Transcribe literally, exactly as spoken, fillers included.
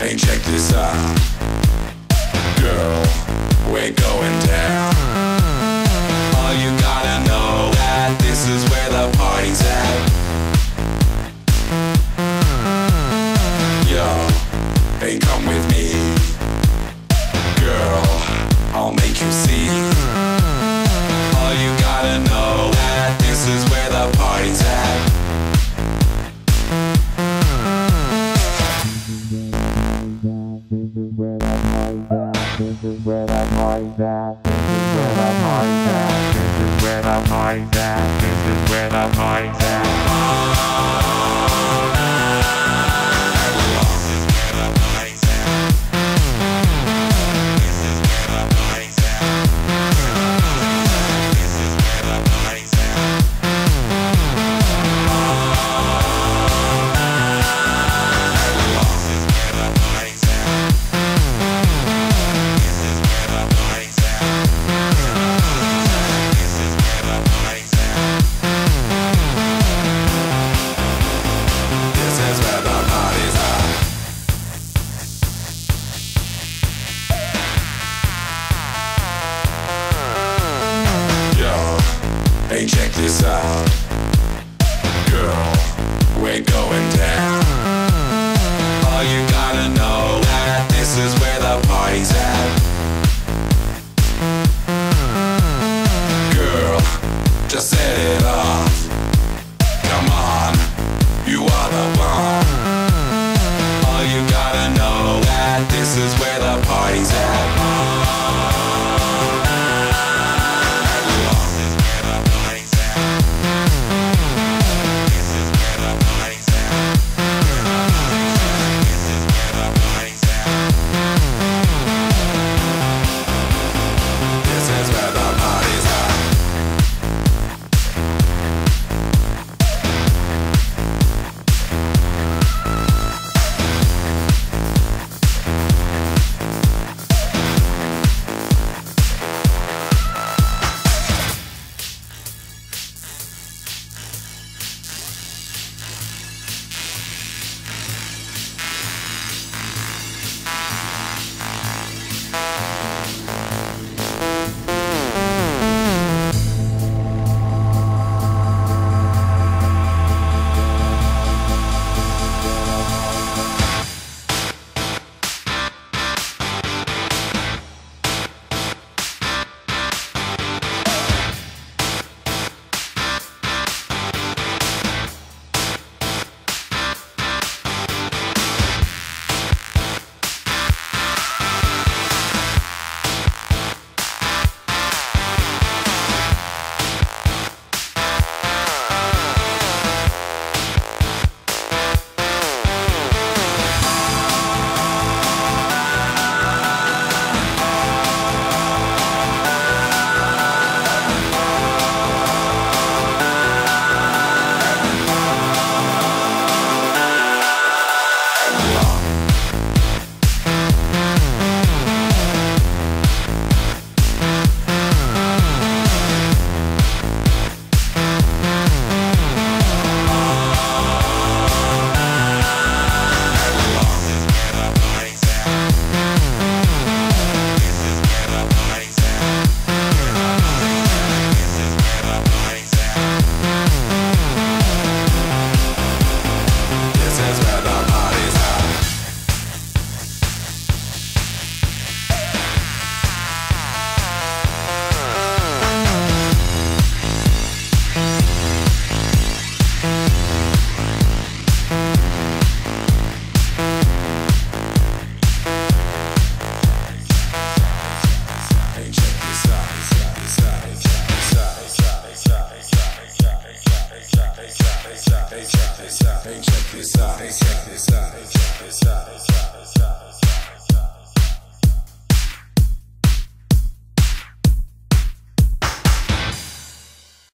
Hey, check this out. Girl, we're going down. All you gotta know that this is where the party's at. Yo, hey, come with me. Girl, I'll make you see. All you gotta know that this is where the party's at. This is where the party's at. This is where the party's at. This is where the party's at. This is where the party's at. This is where the party's at. Hey, check this out. Girl, we're going down. All you gotta know that this is where the party's at. Girl, just set it off. Come on, you are the one. All you gotta know that this is where the party's at. Hey, check this out. Hey, check this out. Hey, check this out. Hey, check this out. Hey, check this out.